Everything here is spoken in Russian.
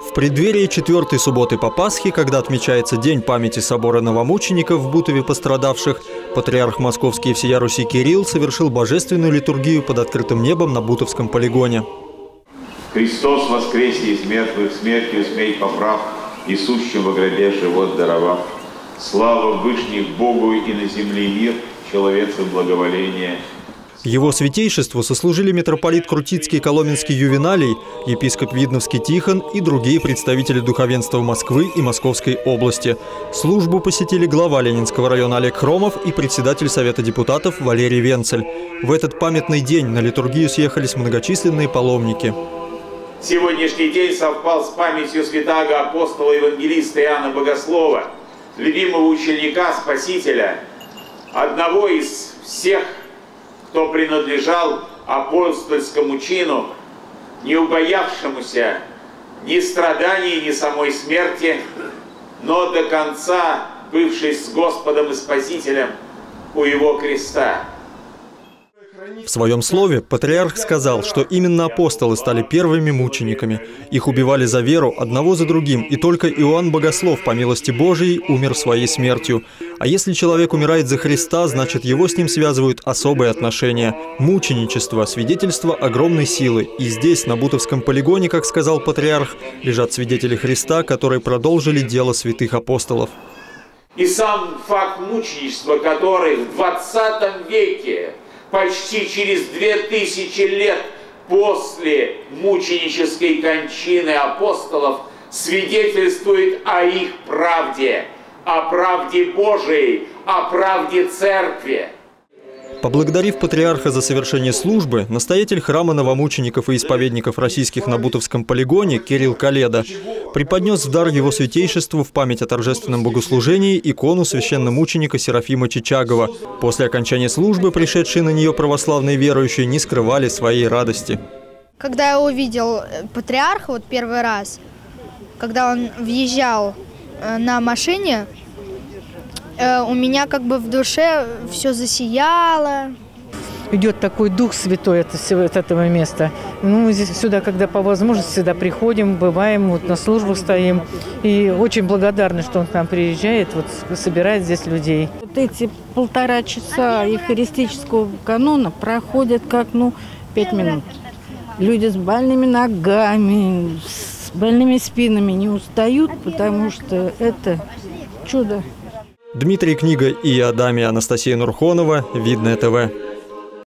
В преддверии 4-й субботы по Пасхе, когда отмечается День памяти собора новомучеников в Бутове пострадавших, патриарх Московский и всея Руси Кирилл совершил божественную литургию под открытым небом на Бутовском полигоне. Христос воскресе из мертвых, смертью смерть поправ, и сущим во гробе живот даровав. Слава Вышних Богу и на земле мир, человецу благоволение. Его святейшеству сослужили митрополит Крутицкий и Коломенский Ювеналий, епископ Видновский Тихон и другие представители духовенства Москвы и Московской области. Службу посетили глава Ленинского района Олег Хромов и председатель Совета депутатов Валерий Венцель. В этот памятный день на литургию съехались многочисленные паломники. Сегодняшний день совпал с памятью святаго апостола евангелиста Иоанна Богослова, любимого ученика Спасителя, одного из всех, кто принадлежал апостольскому чину, не убоявшемуся ни страданий, ни самой смерти, но до конца бывший с Господом и Спасителем у его креста. В своем слове патриарх сказал, что именно апостолы стали первыми мучениками. Их убивали за веру одного за другим, и только Иоанн Богослов, по милости Божией, умер своей смертью. А если человек умирает за Христа, значит, его с ним связывают особые отношения. Мученичество – свидетельство огромной силы. И здесь, на Бутовском полигоне, как сказал патриарх, лежат свидетели Христа, которые продолжили дело святых апостолов. И сам факт мученичества, который в 20 веке, почти через 2000 лет после мученической кончины апостолов, свидетельствует о их правде, о правде Божией, о правде Церкви. Поблагодарив патриарха за совершение службы, настоятель храма новомучеников и исповедников российских на Бутовском полигоне Кирилл Коледа преподнес в дар его святейшеству в память о торжественном богослужении икону священномученика Серафима Чичагова. После окончания службы пришедшие на нее православные верующие не скрывали своей радости. Когда я увидел патриарха первый раз, когда он въезжал на машине, у меня в душе все засияло. Идет такой Дух Святой от этого места. Мы здесь сюда, когда по возможности, всегда приходим, бываем, на службу стоим. И очень благодарны, что он к нам приезжает, собирает здесь людей. Эти 1,5 часа евхаристического канона проходят как 5 минут. Люди с больными ногами, с больными спинами не устают, потому что это чудо. Дмитрий Книга и Адамия, Анастасия Нурхонова, Видное ТВ.